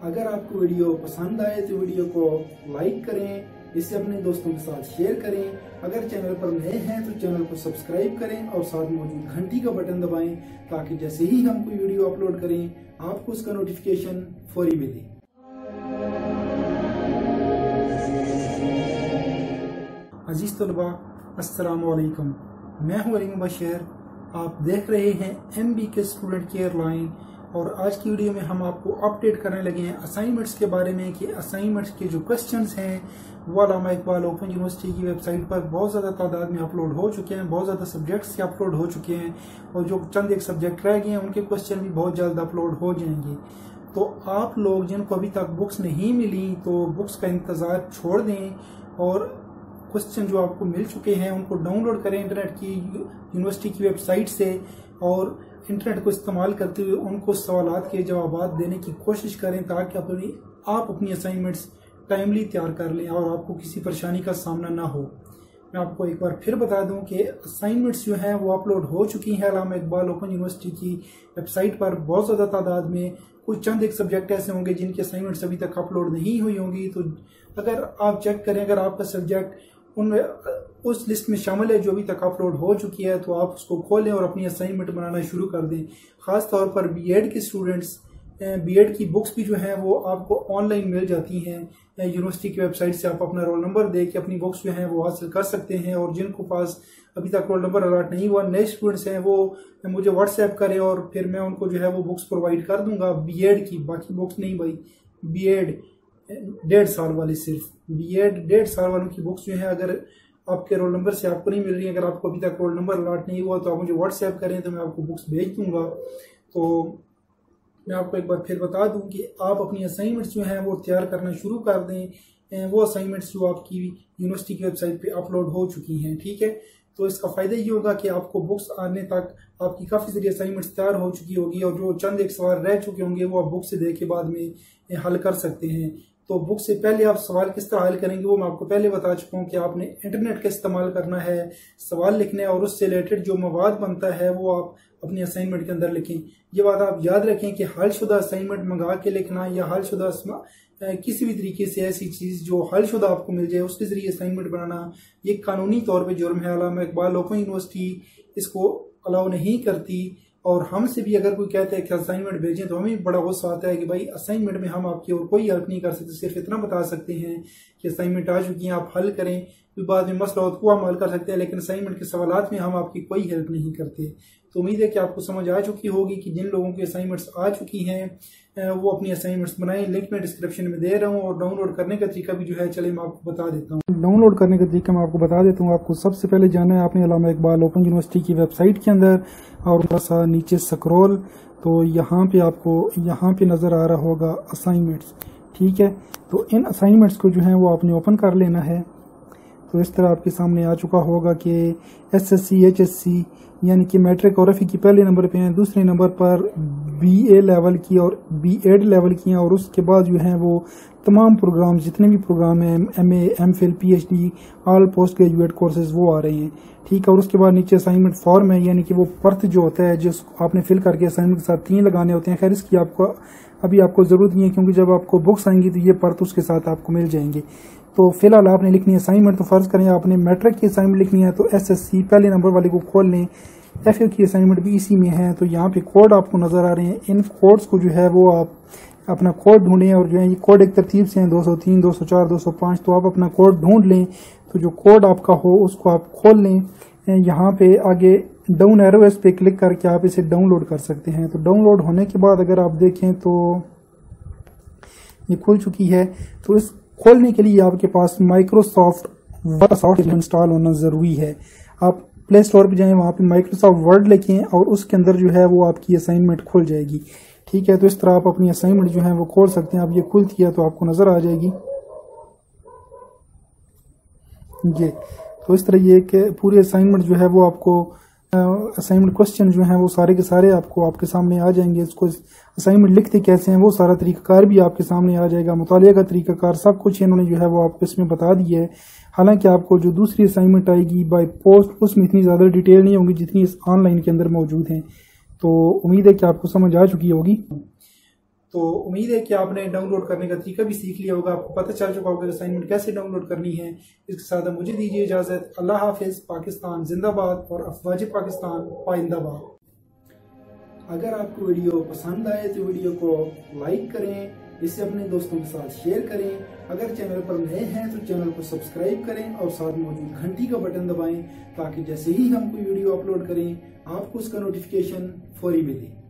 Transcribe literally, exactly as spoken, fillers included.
अगर आपको वीडियो पसंद आए तो वीडियो को लाइक करें, इसे अपने दोस्तों के साथ शेयर करें। अगर चैनल पर नए हैं तो चैनल को सब्सक्राइब करें और साथ मौजूद घंटी का बटन दबाएं ताकि जैसे ही हम कोई वीडियो अपलोड करें आपको उसका नोटिफिकेशन फौरी मिले। अजीज तलबा, अस्सलाम वालेकुम। मैं हूं अली मुबशर। आप देख रहे हैं M B K student care line और आज की वीडियो में हम आपको अपडेट करने लगे हैं असाइनमेंट्स के बारे में कि असाइनमेंट्स के जो क्वेश्चंस हैं वो अल्लामा इकबाल ओपन यूनिवर्सिटी की वेबसाइट पर बहुत ज़्यादा तादाद में अपलोड हो चुके हैं, बहुत ज़्यादा सब्जेक्ट्स से अपलोड हो चुके हैं और जो चंद एक सब्जेक्ट रह गए हैं उनके क्वेश्चन भी बहुत जल्द अपलोड हो जाएंगे। तो आप लोग जिनको अभी तक बुक्स नहीं मिली तो बुक्स का इंतज़ार छोड़ दें और क्वेश्चन जो आपको मिल चुके हैं उनको डाउनलोड करें इंटरनेट की यूनिवर्सिटी की वेबसाइट से और इंटरनेट को इस्तेमाल करते हुए उनको सवालात के जवाब देने की कोशिश करें ताकि अपनी आप अपनी असाइनमेंट्स टाइमली तैयार कर लें और आपको किसी परेशानी का सामना ना हो। मैं आपको एक बार फिर बता दूं कि असाइनमेंट्स जो हैं वो अपलोड हो चुकी हैं अल्लामा इकबाल ओपन यूनिवर्सिटी की वेबसाइट पर बहुत ज़्यादा तादाद में। कुछ चंद एक सब्जेक्ट ऐसे होंगे जिनकी असाइनमेंट्स अभी तक अपलोड नहीं हुई होंगी, तो अगर आप चेक करें अगर आपका सब्जेक्ट उनमें उस लिस्ट में शामिल है जो अभी तक अपलोड हो चुकी है तो आप उसको खोलें और अपनी असाइनमेंट बनाना शुरू कर दें। खास तौर पर बीएड के स्टूडेंट्स, बीएड की बुक्स भी जो हैं वो आपको ऑनलाइन मिल जाती हैं यूनिवर्सिटी की वेबसाइट से। आप अपना रोल नंबर दे के अपनी बुक्स जो हैं वो हासिल कर सकते हैं और जिनको पास अभी तक रोल नंबर अलॉट नहीं हुआ, नए स्टूडेंट्स हैं, वो मुझे व्हाट्सएप करें और फिर मैं उनको जो है वो बुक्स प्रोवाइड कर दूंगा बीएड की। बाकी बुक्स नहीं भाई, बीएड डेढ़ साल वाली, सिर्फ बीएड डेढ़ साल वालों की बुक्स जो है अगर आपके रोल नंबर से आपको नहीं मिल रही है, अगर आपको अभी तक रोल नंबर अलॉट नहीं हुआ तो आप मुझे व्हाट्सएप करें तो मैं आपको बुक्स भेज दूंगा। तो मैं आपको एक बार फिर बता दूं कि आप अपनी असाइनमेंट्स जो हैं वो तैयार करना शुरू कर दें, वो असाइनमेंट्स जो आपकी यूनिवर्सिटी की वेबसाइट पे अपलोड हो चुकी हैं। ठीक है, तो इसका फ़ायदा ये होगा कि आपको बुक्स आने तक आपकी काफ़ी सारी असाइनमेंट्स तैयार हो चुकी होगी और जो चंद एक सवाल रह चुके होंगे वो आप बुक से देख के बाद में हल कर सकते हैं। तो बुक से पहले आप सवाल किस तरह हल करेंगे वो मैं आपको पहले बता चुका हूँ कि आपने इंटरनेट का इस्तेमाल करना है, सवाल लिखना है और उससे रिलेटेड जो मवाद बनता है वो आप अपनी असाइनमेंट के अंदर लिखें। ये बात आप याद रखें कि हलशुदा असाइनमेंट मंगा के लिखना या हलशुदा किसी भी तरीके से ऐसी चीज़ जो हलशुदा आपको मिल जाए उसके जरिए असाइनमेंट बनाना ये कानूनी तौर पर जुर्म है। अल्लामा इकबाल ओपन यूनिवर्सिटी इसको अलाउ नहीं करती और हमसे भी अगर कोई कहता है कि असाइनमेंट भेजें तो हमें बड़ा गुस्सा आता है कि भाई असाइनमेंट में हम आपकी और कोई हेल्प नहीं कर सकते, सिर्फ इतना बता सकते हैं कि असाइनमेंट आ चुकी है आप हल करें, कोई बाद में मसला हो तो हम हल कर सकते हैं, लेकिन असाइनमेंट के सवालात में हम आपकी कोई हेल्प नहीं करते। तो उम्मीद है कि आपको समझ आ चुकी होगी कि जिन लोगों की असाइनमेंट्स आ चुकी हैं वो अपनी असाइनमेंट्स बनाएं। लिंक मैं डिस्क्रिप्शन में दे रहा हूँ और डाउनलोड करने का तरीका भी जो है चले मैं आपको बता देता हूँ। डाउनलोड करने का तरीका मैं आपको बता देता हूँ। आपको सबसे पहले जाना है आपने अल्लामा इकबाल ओपन यूनिवर्सिटी की वेबसाइट के अंदर और थोड़ा सा नीचे स्क्रॉल, तो यहाँ पे आपको यहाँ पे नज़र आ रहा होगा असाइनमेंट्स। ठीक है, तो इन असाइनमेंट्स को जो है वो आपने ओपन कर लेना है। तो इस तरह आपके सामने आ चुका होगा कि S S C H S S C कि मैट्रिक और एफ की पहले नंबर पे हैं, दूसरे नंबर पर बी ए लेवल की और बी एड लेवल की हैं और उसके बाद जो हैं वो तमाम प्रोग्राम जितने भी प्रोग्राम हैं M A M phil P H D all post graduate courses वो आ रहे हैं। ठीक है, और उसके बाद नीचे असाइनमेंट फॉर्म है यानी कि वो पर्थ जो होता है जिसको आपने फिल करके असाइनमेंट के साथ तीन लगाने होते हैं। खैर इसकी आपको अभी आपको ज़रूरत नहीं है क्योंकि जब आपको बुक्स आएंगी तो ये पर्थ उसके साथ आपको मिल जाएंगे। तो फिलहाल आपने लिखनी है असाइनमेंट, तो फर्ज करें आपने मैट्रिक की असाइनमेंट लिखनी है तो एस एस सी पहले नंबर वाले को खोल लें। एफ ए की असाइनमेंट भी इसी में है, तो यहाँ पे कोड आपको नज़र आ रहे हैं। इन कोड्स को जो है वो आप अपना कोड ढूंढें और जो है ये कोड एक तरतीब से हैं दो सौ तीन, दो सौ चार, दो सौ पाँच, तो आप अपना कोड ढूंढ लें। तो जो कोड आपका हो उसको आप खोल लें। यहाँ पे आगे डाउन एरो इस पे क्लिक करके आप इसे डाउनलोड कर सकते हैं। तो डाउनलोड होने के बाद अगर आप देखें तो ये खुल चुकी है। तो इस खोलने के लिए आपके पास माइक्रोसॉफ्ट वर्ड सॉफ्टवेयर इंस्टॉल होना ज़रूरी है। आप प्ले स्टोर पे जाएं, वहाँ पे माइक्रोसॉफ्ट वर्ड लिखें और उसके अंदर जो है वो आपकी असाइनमेंट खुल जाएगी। ठीक है, तो इस तरह आप अपनी असाइनमेंट जो है वो खोल सकते हैं। आप ये खुलती है तो आपको नज़र आ जाएगी ये। तो इस तरह ये कि पूरी असाइनमेंट जो है वो आपको असाइनमेंट क्वेश्चन जो हैं वो सारे के सारे आपको आपके सामने आ जाएंगे। इसको असाइनमेंट लिखते कैसे हैं वो सारा तरीकाकार भी आपके सामने आ जाएगा, मुतालिया का तरीकाकार सब कुछ इन्होंने जो है वो आपको इसमें बता दिया है। हालांकि आपको जो दूसरी असाइनमेंट आएगी बाय पोस्ट उसमें इतनी ज़्यादा डिटेल नहीं होगी जितनी इस ऑनलाइन के अंदर मौजूद हैं। तो उम्मीद है कि आपको समझ आ चुकी होगी। तो उम्मीद है कि आपने डाउनलोड करने का तरीका भी सीख लिया होगा, आपको पता चल चुका होगा कि असाइनमेंट कैसे डाउनलोड करनी है। इसके साथ मुझे दीजिए इजाज़त। अल्लाह हाफिज़। पाकिस्तान जिंदाबाद और अफवाज पाकिस्तान पाइंदाबाद। अगर आपको वीडियो पसंद आए तो वीडियो को लाइक करें, इसे अपने दोस्तों के साथ शेयर करें। अगर चैनल पर नए हैं तो चैनल को सब्सक्राइब करें और साथ मौजूद घंटी का बटन दबाएं ताकि जैसे ही हम कोई वीडियो अपलोड करें आपको उसका नोटिफिकेशन फौरी मिले।